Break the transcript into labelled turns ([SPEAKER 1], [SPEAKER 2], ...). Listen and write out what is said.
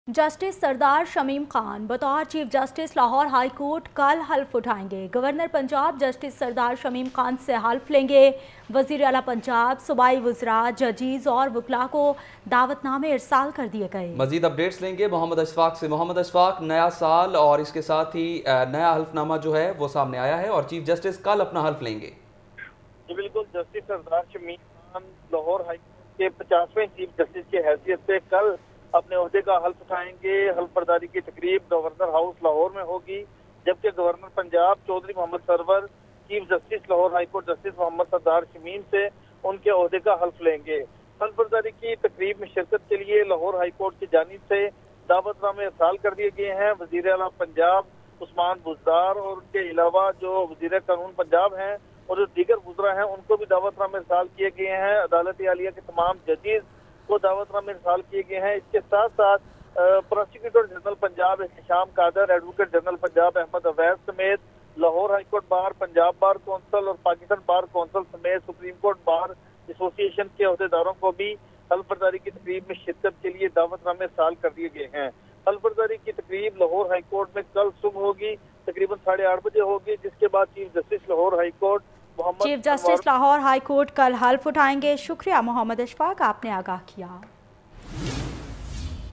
[SPEAKER 1] Justice Sardar Shamim Khan बतौर chief justice Lahore high court कल हल्फ उठाएंगे। गवर्नर पंजाब जस्टिस सरदार शमीम खान से हल्फ लेंगे। वजीर आला पंजाब, सूबाई वज़रा, जजीज और वकला को दावतनामे इरसाल कर दिए गए।
[SPEAKER 2] मजीद अपडेट्स लेंगे मोहम्मद अशफाक से। मोहम्मद अशफाक, नया साल और इसके साथ ही नया हल्फनामा जो है वो सामने आया है और चीफ जस्टिस कल अपना हल्फ लेंगे।
[SPEAKER 3] जी बिल्कुल, justice Sardar Shamim Khan Lahore high court के 50वें चीफ जस्टिस की हैसियत से कल अपने ओहदे का हल्फ उठाएंगे। हल्फ बर्दारी की तकरीब गवर्नर हाउस लाहौर में होगी, जबकि governor Punjab Chaudhry Mohammad Sarwar chief justice Lahore high court justice Mohammad Sardar Shamim से उनके ओहदे का हल्फ लेंगे। हल्फ बर्दारी की तकरीब में शिरकत के लिए लाहौर हाई कोर्ट की जानिब से दावतनामे इरसाल कर दिए गए हैं। वजीर आला पंजाब उस्मान बुज़दार और उनके अलावा जो वजीर कानून पंजाब हैं और जो दीगर वज़रा हैं उनको भी दावतनामे इरसाल किए गए हैं। अदालत आलिया के तमाम जजेस को दावतनामे इरसाल किए गए हैं। इसके साथ साथ prosecutor general Punjab Ehtesham Qadir, advocate general Punjab Ahmad Awais समेत Lahore high court bar, Punjab bar council और पाकिस्तान बार कौंसिल समेत सुप्रीम कोर्ट बार एसोसिएशन के अहदेदारों को भी हल्फ बर्दारी की तकरीब में शिरकत के लिए दावतनामे इरसाल कर दिए गए हैं। हल्फ बर्दारी की तकरीब लाहौर हाई कोर्ट में कल सुबह होगी, तकरीबन 8:30 बजे होगी, जिसके बाद chief justice Lahore high court
[SPEAKER 1] chief justice Lahore high court कल हल्फ उठाएंगे। शुक्रिया मोहम्मद अशफाक, आपने आगाह किया।